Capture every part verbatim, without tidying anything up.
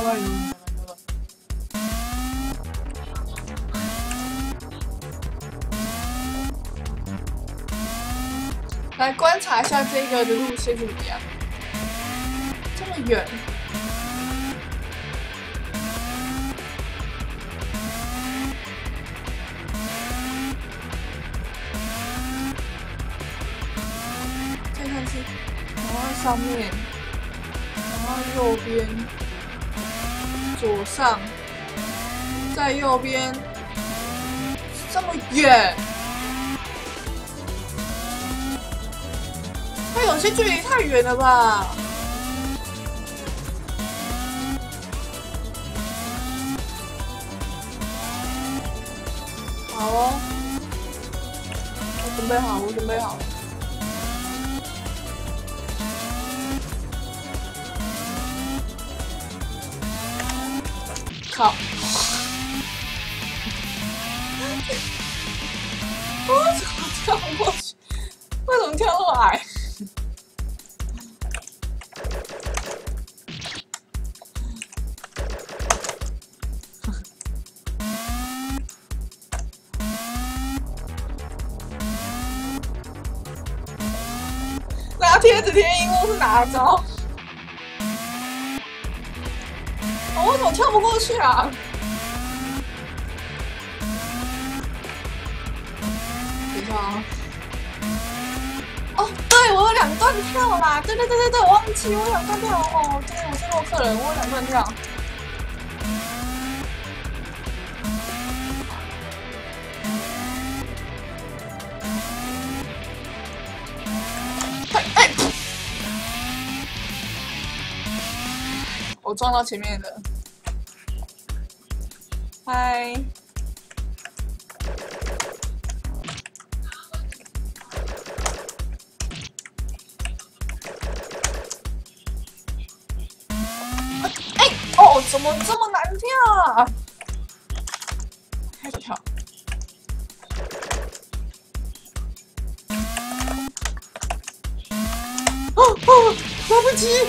拜托，来观察一下这个的路线是怎么样？这么远。 然后上面，然后右边，左上，在右边，这么远，它有些距离太远了吧？好哦，我准备好，我准备好了。 靠！我怎么跳不过去？为什么跳那么矮？拿贴纸贴荧幕是哪招？ 哦，我怎么跳不过去啊？等一下啊！哦，对，我有两段跳啦！对对对对对，我忘记我有两段跳哦。对，我是洛克人，我有两段跳。哎哎！我撞到前面的。 嗨，哎哦，怎么这么难跳啊？开始跳。哦哦，来不及！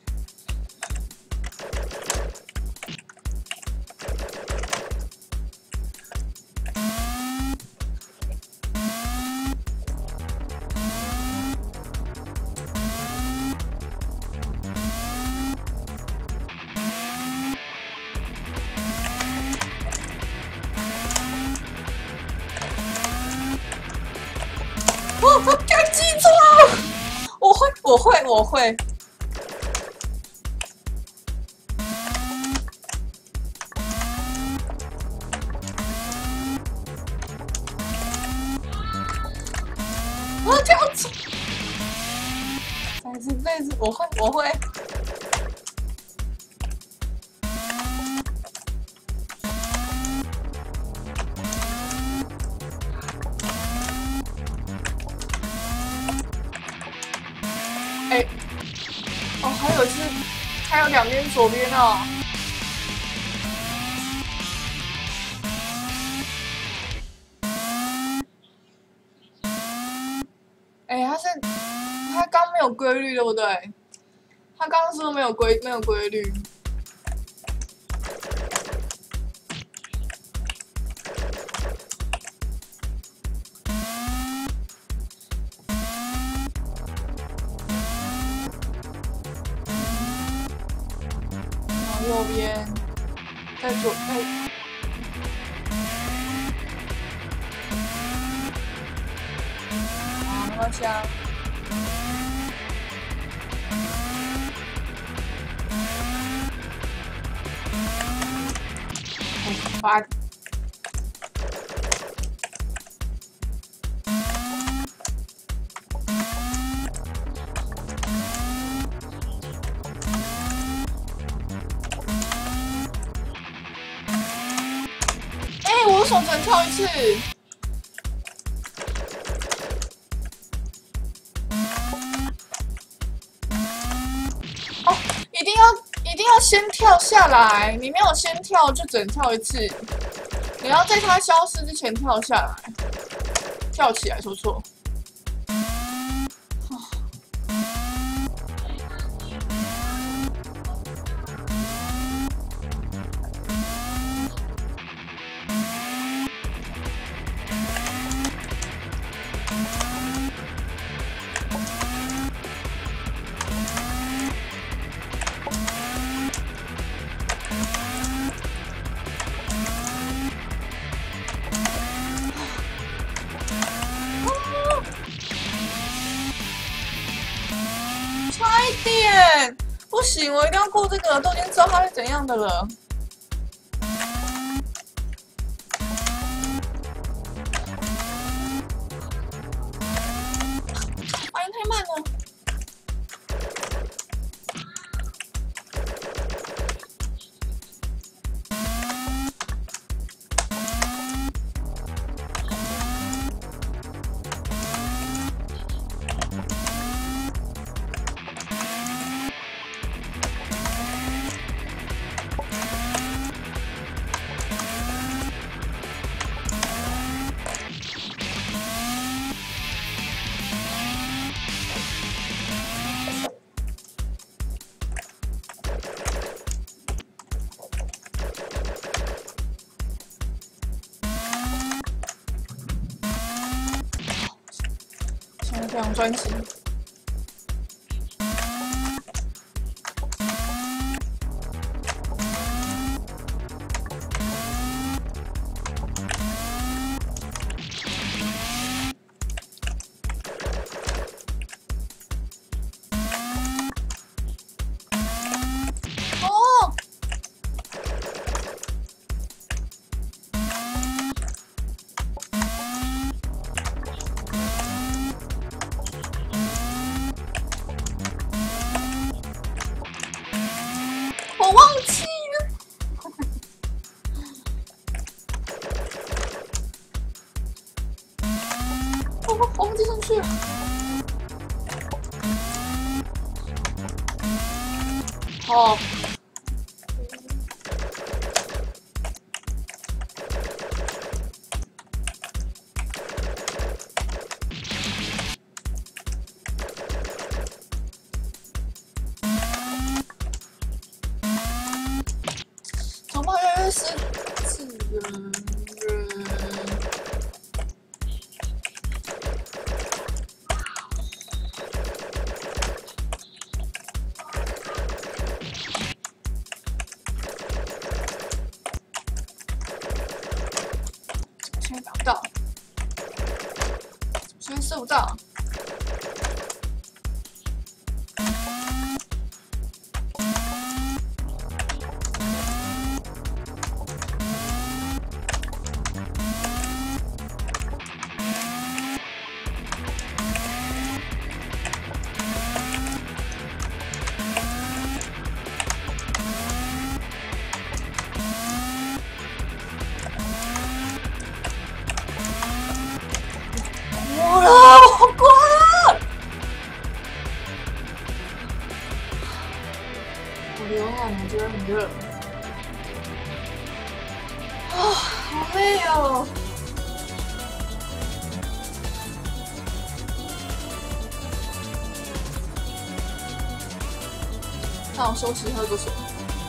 哦，我该记住了，我会，我会，我会。我要跳走。再次，再次，我会，我会。哎，哦，还有是，还有两边左边哦。哎，他是他刚没有规律，对不对？他刚刚是不是没有规没有规律？右边，在左在。好，没关系啊。发。我手只能跳一次。哦，一定要一定要先跳下来，你没有先跳就只能跳一次。你要在它消失之前跳下来，跳起来，说错。 不行，我一定要过这个，都已经知道它是怎样的了。反应太慢了。非常专心。哦。我忘记了，我我忘记上去了。好。长跑越来越是自人人。现在打不到，现在射不到。过了，我过了。我流汗了，觉得很热。啊，好累哦。让我休息喝个水。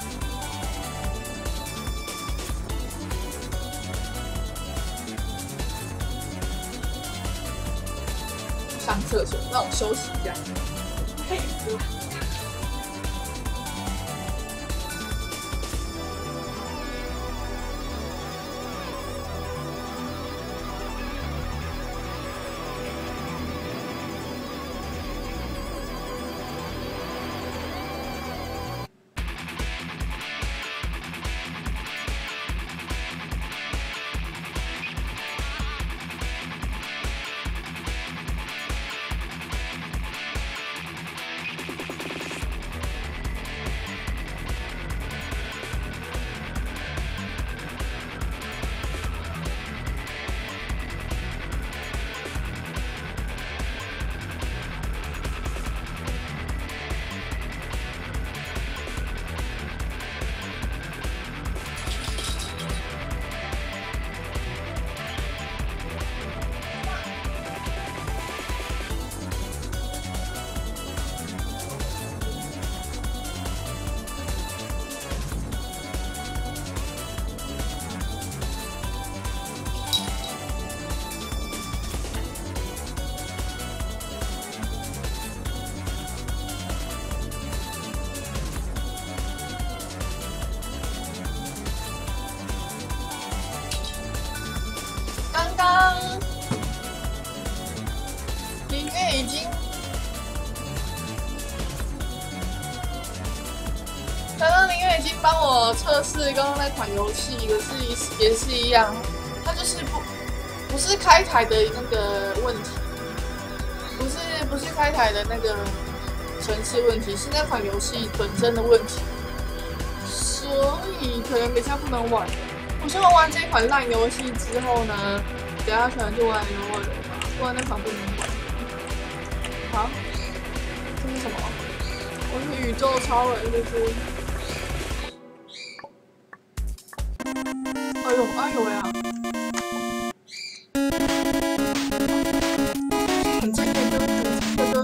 上厕所，让我休息一下。累死了。 有测试刚刚那款游戏，可是也是一样，它就是不不是开台的那个问题，不是不是开台的那个程式问题，是那款游戏本身的问题，所以可能等下不能玩。我希望玩这款烂游戏之后呢，等下可能就玩游玩了吧，不然那款不能玩。好，这是什么？我是宇宙超人，就是。哎呦哎呦呀！很近的灯，很近的灯。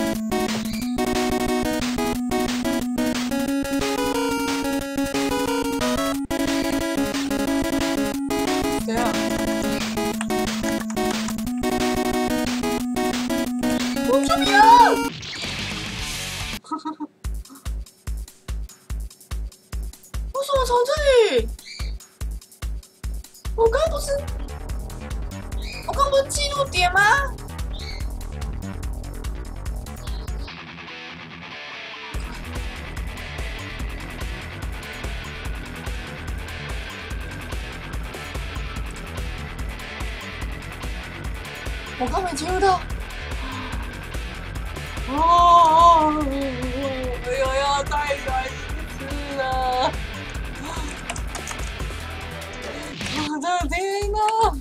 怎样？我救命啊！哈哈哈！为什么从这里？我刚不是，我刚不是记录点吗？我刚没记录到。哦，我又要再来一次了。我的天哪！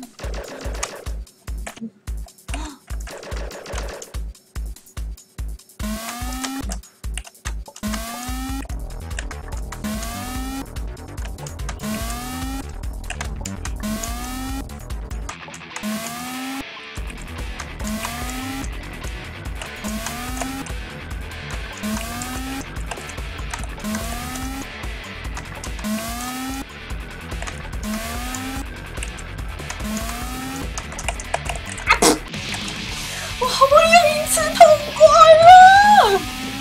我好不容易一次通关了！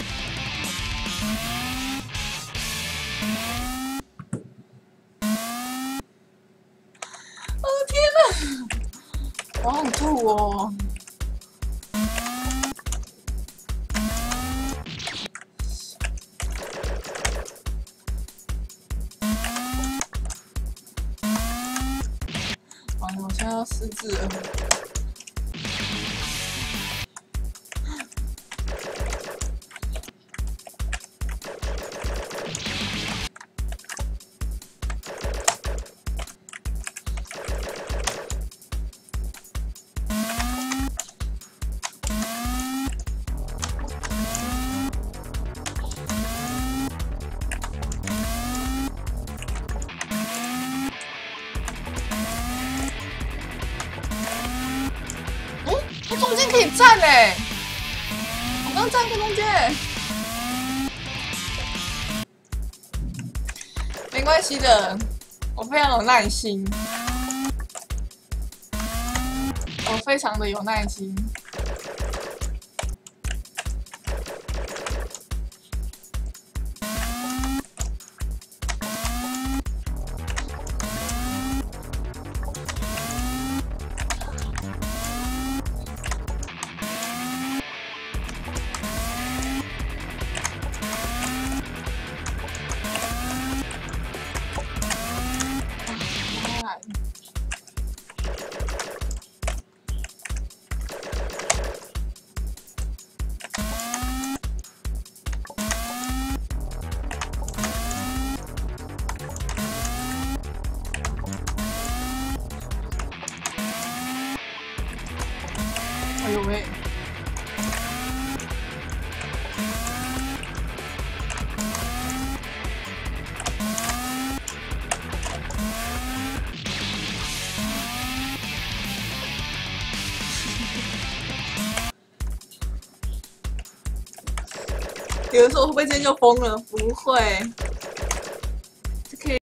我的天哪！我好吐哦！完了，我现在要失智了。中间可以站哎！我刚站在中间，没关系的，我非常有耐心，我非常的有耐心。哎呦喂！有人说我会不会今天就疯了？不会。